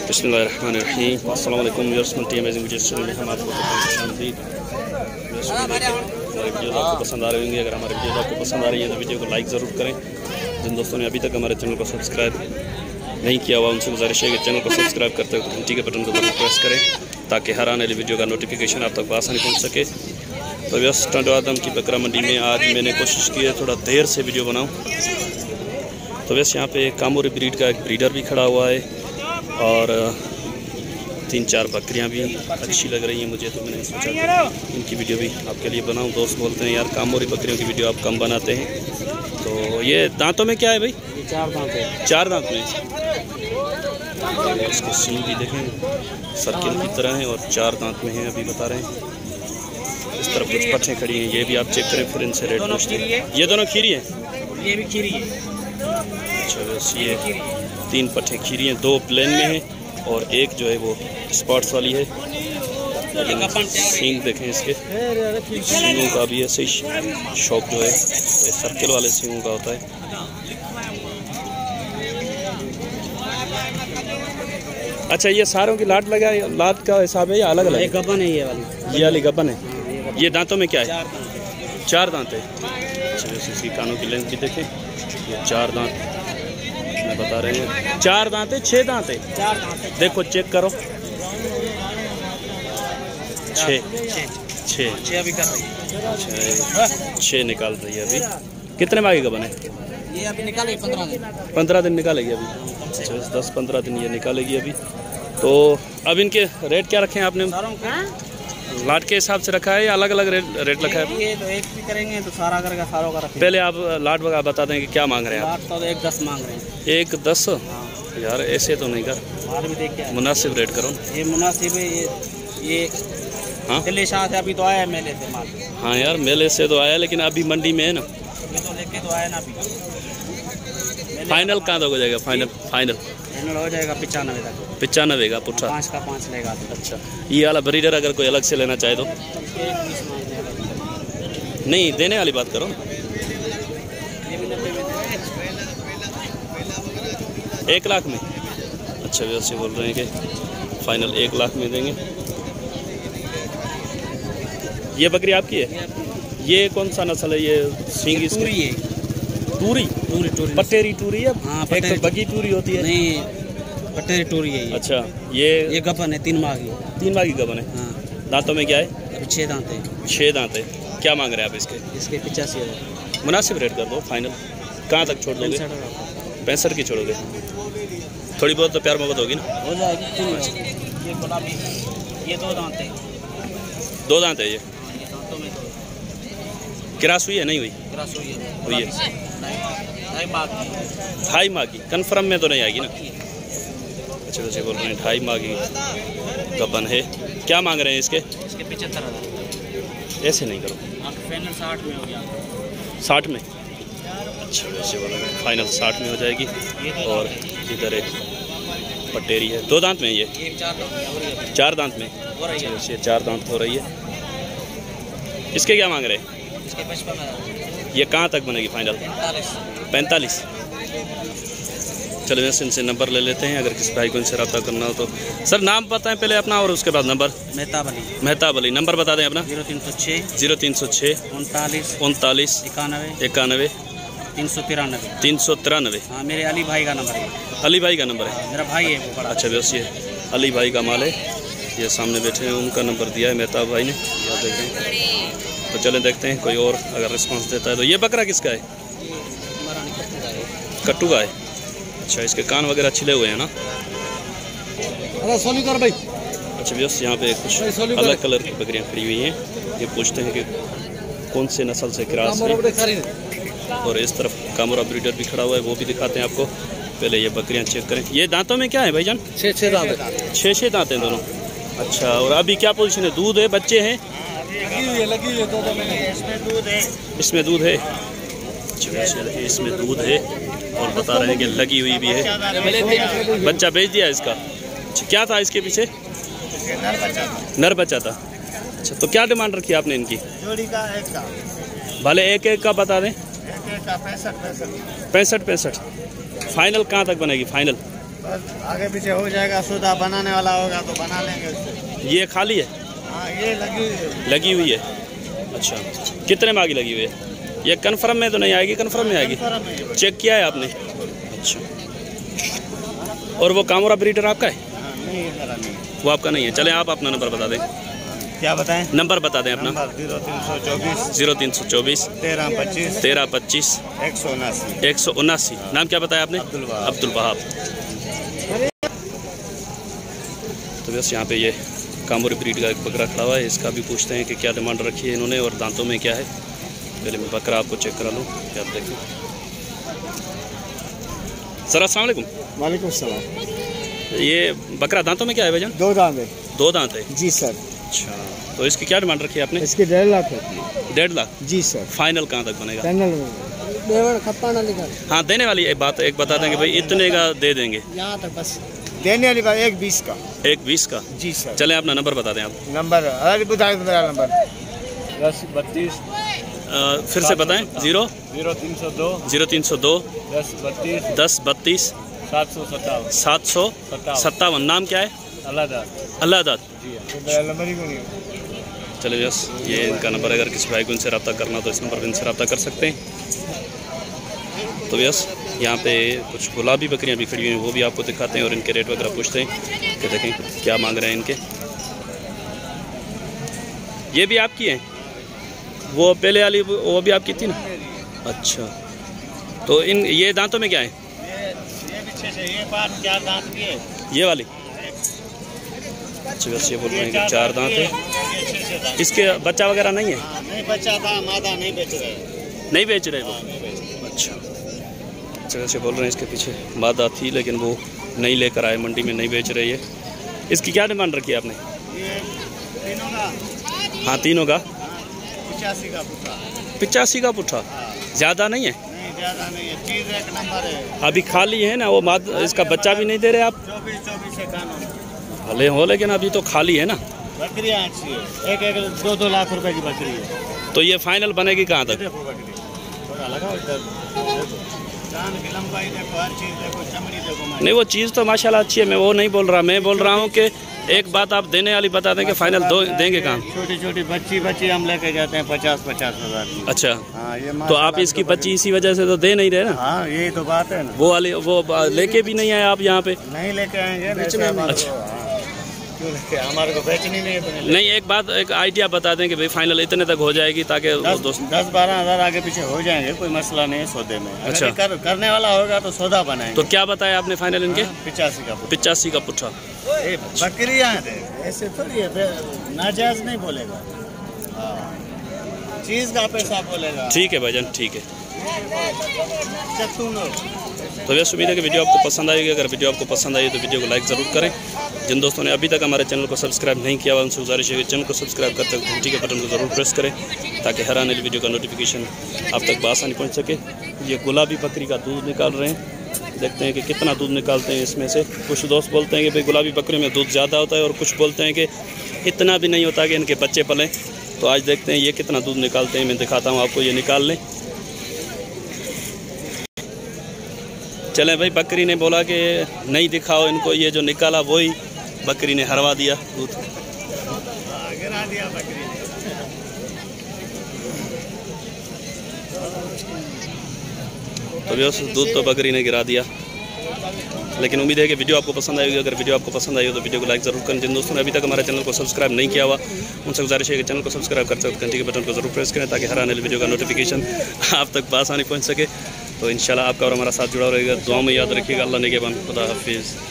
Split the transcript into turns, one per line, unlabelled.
बिस्मिल्लाहिर्रहमानिर्रहीम। अस्सलाम वालेकुम viewers, multi amazing videos channel में हम आपको खुशामदीद। हमारे वीडियोस आपको पसंद आ रहे होंगे। अगर हमारे वीडियोस आपको पसंद आ रही है तो वीडियो को लाइक ज़रूर करें। जिन दोस्तों ने अभी तक हमारे चैनल को सब्सक्राइब नहीं किया हुआ उनसे गुजारिश है कि चैनल को सब्सक्राइब करते हुए घंटी के बटन को ज़रूर प्रेस करें ताकि हर आने वाली वीडियो का नोटिफिकेशन आप तक आसानी पहुँच सके। तो व्यूअर्स, टंड आदम की बकरा मंडी में आज मैंने कोशिश की है थोड़ा देर से वीडियो बनाऊँ। तो वैसे यहाँ पे कामोरी ब्रीड का एक ब्रीडर भी खड़ा हुआ है और 3-4 बकरियाँ भी अच्छी लग रही हैं मुझे, तो मैंने सोचा इनकी वीडियो भी आपके लिए बनाऊं। दोस्त बोलते हैं यार कामोरी बकरियों की वीडियो आप कम बनाते हैं। तो ये दांतों में क्या है भाई? 4 दांत है। 4 दांत में इसके सींग भी देखें सर्किल की तरह हैं और 4 दांत में हैं अभी बता रहे हैं। इस तरफ कुछ पट्ठें खड़ी हैं, ये भी आप चेक करें फिर इनसे रेट पूछते हैं। ये दोनों खीरी हैं?
ये भी खीरी है।
अच्छा, बस ये 3 पट्ठे खीरी हैं, 2 प्लेन में हैं और एक जो है वो स्पॉट्स वाली है। सींग देखें इसके, सींगों का भी ऐसे ही शौक जो है ये सर्किल वाले सींगों का होता है। अच्छा, ये सारों की लाट लगा है, लाट का हिसाब है या अलग अलग?
गबन है ये वाली
गबन है। ये दांतों में क्या है? 4 दांत है। अच्छा, इसकी कानों की लेंथ भी देखें, ये 4 दांत में बता रहे हैं। 4 दांत है, 6 दांत है?
4 दांत है।
देखो चेक करो, 6
अभी कर रही है।
6 निकाल रही है अभी। कितने माह की गबन है
ये? अभी निकालेगी 15 दिन।
15 दिन निकालेगी अभी। अच्छा, 10-15 दिन ये निकालेगी अभी। तो अब इनके रेट क्या रखे हैं आपने? लाट के हिसाब से रखा है या अलग अलग रेट रखा है?
ये तो एक भी करेंगे तो सारा करके सारों का रखेंगे।
पहले आप लाट वगैरह बता दें कि क्या मांग रहे हैं आप?
लाट तो 1.10 मांग रहे हैं।
1.10? यार ऐसे तो नहीं कर, मुनासिब रेट करो।
ये मुनासिब है। ये
हाँ
दिल्ली शाह से अभी तो आया है मेले से माल।
हाँ यार, मेले से तो आया लेकिन अभी मंडी में है ना,
तो लेके तो आया ना अभी।
फाइनल कहाँ तक हो जाएगा? फाइनल
हो जाएगा 95 तक।
95 का पुट्ठा?
5 का 5 लेगा।
अच्छा, ये वाला ब्रीडर अगर कोई अलग से लेना चाहे तो? नहीं, देने वाली बात करो। 1 लाख में? अच्छा, वैसे बोल रहे हैं कि फाइनल 1 लाख में देंगे। ये बकरी आपकी है? ये कौन सा नस्ल है? ये सींग
टूरी है।
टूरी? पटेरी टूरी है?
हाँ,
एक तो बगी टूरी होती है।
नहीं, पटेरी टूरी है।
अच्छा, ये
गबन है 3 माह की।
3 माह की गबन है।
हाँ।
दांतों में क्या है?
अभी 6 दांत है।
6 दांत है। क्या मांग रहे हैं आप इसके?
इसके 85,000।
मुनासिब रेट कर दो फाइनल। कहाँ तक छोड़ दोगे? 65 की छोड़ोगे? थोड़ी बहुत तो प्यार मोहब्बत होगी ना?
हो जाएगी। ये गुलाबी, ये 2 दांत है।
2 दांत है ये?
दांतों में
क्रॉस हुई है? नहीं हुई?
क्रॉस हुई है।
हुई है। 2.5 माह की? कन्फर्म में तो नहीं आएगी ना? अच्छा, वैसे बोल रहे हैं 2.5 माह की गबन है। क्या मांग रहे हैं इसके?
इसके 75,000।
ऐसे नहीं करो,
फाइनल 60 में हो गया।
60 में? अच्छा, वैसे बोल रहे हैं फाइनल 60 में हो जाएगी। और इधर एक पटेरी है, 2 दांत में? ये 4 दांत में? अच्छा, 4 दांत हो रही है। इसके क्या मांग रहे हैं?
इसके 55,000।
ये कहाँ तक बनेगी फाइनल? 45? चलो वैसे इनसे नंबर ले लेते हैं, अगर किसी भाई को इनसे रब्ता करना हो तो। सर नाम बताएं पहले अपना और उसके बाद नंबर। मेहताब अली। नंबर बता दें अपना।
0306
39
39
91 393।
हाँ, मेरे अली भाई का नंबर है।
अली भाई का नंबर है?
मेरा भाई है वो बड़ा।
अच्छा, बस ये अली भाई का माल है। ये सामने बैठे हैं, उनका नंबर दिया है मेहताब भाई ने, याद देखें। तो चलें देखते हैं कोई और अगर रिस्पांस देता है तो। ये बकरा किसका है? कट्टू का है? अच्छा, इसके कान वगैरह छिले हुए हैं ना?
सोनी कर भाई।
अच्छा, व्यवस्था यहाँ पे कुछ अलग कलर की बकरियाँ खड़ी हुई हैं। ये पूछते हैं कि कौन से नस्ल से क्रॉस है। और इस तरफ कामोरा ब्रीडर भी खड़ा हुआ है, वो भी दिखाते हैं आपको। पहले ये बकरियाँ चेक करें। ये दांतों में क्या है भाईजान?
6 दांत है।
6 दांत हैं दोनों? अच्छा, और अभी क्या पोजीशन है? दूध है? बच्चे हैं?
लगी हुई है।
इसमें दूध है। अच्छा, इसमें दूध है और बता रहे हैं कि लगी हुई भी है। बच्चा बेच दिया इसका? अच्छा, क्या था इसके पीछे? नर बच्चा था। अच्छा, तो क्या डिमांड रखी आपने इनकी?
जोड़ी का 1 का।
भले एक का बता दें।
1 का 65।
फाइनल कहाँ तक बनेगी? फाइनल
आगे पीछे हो जाएगा, सौदा बनाने वाला होगा तो बना लेंगे उससे।
ये खाली है?
हाँ ये
लगी हुई है। अच्छा, कितने में आगे लगी हुई है? ये कन्फर्म में तो नहीं आएगी? कन्फर्म में आएगी। चेक किया है आपने? अच्छा, और वो कामोरा ब्रीडर आपका है?
नहीं, नहीं
वो आपका नहीं है। चलें आप अपना नंबर बता दें।
क्या बताएं?
नंबर बता दें अपना।
0324 1325
179। नाम क्या बताया आपने? अब्दुल वहाब। तो बस यहाँ पे ये कामोरी ब्रीड का एक बकरा खड़ा हुआ है, इसका भी पूछते हैं कि क्या डिमांड रखी है इन्होंने और दांतों में क्या है। पहले मैं बकरा आपको चेक करा लूँ, क्या आप देखें। सर अस्सलाम वालेकुम।
वालेकुम सलाम।
ये बकरा दांतों में क्या है भाईजान?
2 दांत है।
2 दांत है?
जी सर।
अच्छा, तो इसकी क्या डिमांड रखी है आपने?
इसकी 1.5 लाख है।
1.5 लाख?
जी सर।
फाइनल कहाँ तक बनेगा?
हाँ,
देने वाली एक बात एक बता देंगे भाई, इतने का दे देंगे
यहाँ तक बस देने वाली बात 1.20 का।
1.20 का?
जी सर।
चलें अपना नंबर बता दें आप।
नंबर नंबर 1032
फिर से बताएं।
0302
1032 757। नाम क्या है? अल्लाह। चलिए बस ये इनका नंबर है, अगर किसी भाई को इनसे रब्ता करना तो इस नंबर पर इनसे रब्ता कर सकते हैं। तो बस यहाँ पे कुछ गुलाबी बकरियाँ भी खड़ी हुई हैं, वो भी आपको दिखाते हैं और इनके रेट वगैरह पूछते हैं कि देखें क्या मांग रहे हैं इनके। ये भी आपकी हैं? वो पहले वाली वो भी आपकी थी ना? अच्छा, तो इन ये दांतों में क्या है?
ये पीछे से ये बात 4 दांत की है।
ये वाली? अच्छा, बस ये बोल रहे हैं कि 4 दांत है। इसके बच्चा वगैरह नहीं है?
नहीं, बच्चा था, मादा नहीं बेच रहे।
नहीं बेच रहे वो? अच्छा, वैसे बोल रहे हैं इसके पीछे मादा थी लेकिन वो नहीं लेकर आए, मंडी में नहीं बेच रही है। इसकी क्या डिमांड रखी है आपने?
ये तीनों का?
हाँ, तीनों का
85 का पुट्ठा।
85 का पुट्ठा? ज़्यादा नहीं है?
नहीं ज़्यादा नहीं है, चीज़ एक नंबर है।
अभी खाली है ना वो इसका बच्चा भी नहीं दे रहे आप?
24 से कानून
भले हो लेकिन अभी तो खाली है ना।
बकरियाँ अच्छी है, एक 2 लाख रुपए की बकरी है।
तो ये फाइनल बनेगी कहाँ तक?
देखो बकरी थोड़ा लगाओ इधर, कान की लंबाई देखो, हर चीज़ देखो, चमड़ी देखो।
नहीं, वो चीज़ तो माशाल्लाह अच्छी है, मैं वो नहीं बोल रहा। मैं बोल रहा हूँ कि एक बात आप देने वाली बता दें कि फाइनल देंगे कहाँ?
छोटी छोटी बच्ची हम लेके जाते हैं 50 हज़ार की।
अच्छा,
हाँ, ये
तो आप इसकी बच्ची इसी वजह से तो दे नहीं रहे ना?
हाँ, यही तो बात है ना।
वो वाली वो लेके भी नहीं आए आप यहाँ पे?
नहीं लेके आएंगे।
अच्छा,
क्यों लेके? हमारे को बेचनी नहीं है।
नहीं, एक बात एक आइडिया बता दें कि भाई फाइनल इतने तक हो जाएगी ताकि
10-12 हज़ार आगे पीछे हो जाएंगे, कोई मसला नहीं है सौदे में।
अच्छा,
करने वाला होगा तो सौदा बनाएंगे।
तो क्या बताया आपने फाइनल इनके?
85
का पुट्ठा।
बकरियाँ ऐसे थोड़ी है, नाजायज नहीं बोलेगा, चीज़ का पैसा बोलेगा।
ठीक है भाईजान, ठीक है।
चतुनो।
तो वैसे उम्मीद है कि वीडियो आपको पसंद आएगी। अगर वीडियो आपको पसंद आई तो वीडियो को लाइक ज़रूर करें। जिन दोस्तों ने अभी तक हमारे चैनल को सब्सक्राइब नहीं किया हुआ उनसे गुजारिश है कि चैनल को सब्सक्राइब करते हुए घंटी के बटन को ज़रूर प्रेस करें ताकि हर आने वाली वीडियो का नोटिफिकेशन आप तक बआसानी पहुँच सके। ये गुलाबी बकरी का दूध निकाल रहे हैं, देखते हैं कि कितना दूध निकालते हैं इसमें से। कुछ दोस्त बोलते हैं कि भाई गुलाबी बकरी में दूध ज़्यादा होता है और कुछ बोलते हैं कि इतना भी नहीं होता कि इनके बच्चे पलें। तो आज देखते हैं ये कितना दूध निकालते हैं। मैं दिखाता हूँ आपको, ये निकाल लें। चलें भाई, बकरी ने बोला कि नहीं दिखाओ इनको, ये जो निकाला वही बकरी ने हरवा दिया दूध,
गिरा दिया बकरी ने।
तो दूध तो बकरी ने गिरा दिया। लेकिन उम्मीद है कि वीडियो आपको पसंद आएगी। अगर वीडियो आपको पसंद आई हो तो वीडियो को लाइक ज़रूर करें। जिन दोस्तों ने अभी तक हमारे चैनल को सब्सक्राइब नहीं किया हुआ उनसे गुजारिश है कि चैनल को सब्सक्राइब करते वक्त घंटी के बटन को ज़रूर प्रेस करें ताकि हर आने वाली वीडियो का नोटिफिकेशन आप तक बआसानी पहुँच सके। तो इंशाल्लाह आपका और हमारा साथ जुड़ा रहेगा। दुआ में याद रखिएगा। अल्लाह ने के बाद खुदा हाफिज़।